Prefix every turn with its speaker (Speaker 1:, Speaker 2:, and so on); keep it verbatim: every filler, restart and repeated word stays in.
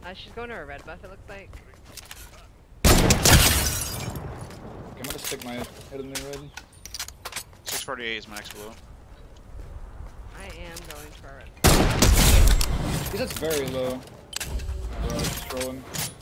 Speaker 1: Uh, she's going to her red buff, it looks like.
Speaker 2: Okay, I'm gonna stick my head in the red.
Speaker 3: six forty-eight is max blue.
Speaker 1: I am going to our red.
Speaker 2: He's just very low. Uh, just rolling.